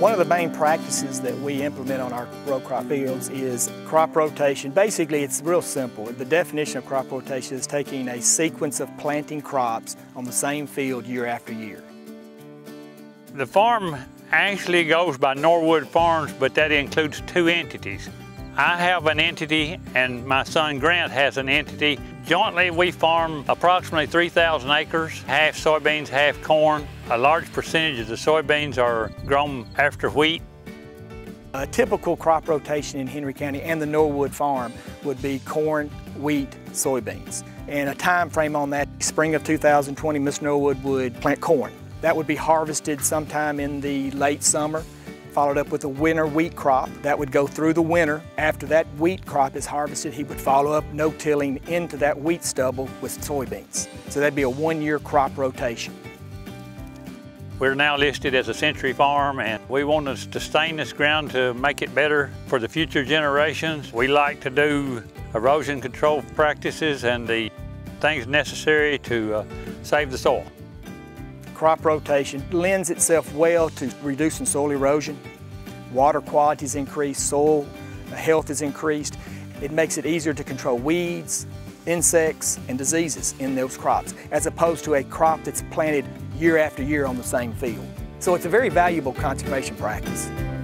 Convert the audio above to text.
One of the main practices that we implement on our row crop fields is crop rotation. Basically, it's real simple. The definition of crop rotation is taking a sequence of planting crops on the same field year after year. The farm actually goes by Norwood Farms, but that includes two entities. I have an entity and my son Grant has an entity. Jointly we farm approximately 3,000 acres, half soybeans, half corn. A large percentage of the soybeans are grown after wheat. A typical crop rotation in Henry County and the Norwood farm would be corn, wheat, soybeans. And a time frame on that, spring of 2020, Mr. Norwood would plant corn. That would be harvested sometime in the late summer, followed up with a winter wheat crop. That would go through the winter. After that wheat crop is harvested, he would follow up no-tilling into that wheat stubble with soybeans. So that'd be a one-year crop rotation. We're now listed as a Century Farm, and we want to sustain this ground to make it better for the future generations. We like to do erosion control practices and the things necessary to save the soil. Crop rotation lends itself well to reducing soil erosion. Water quality is increased, soil health is increased. It makes it easier to control weeds, insects, and diseases in those crops, as opposed to a crop that's planted year after year on the same field. So it's a very valuable conservation practice.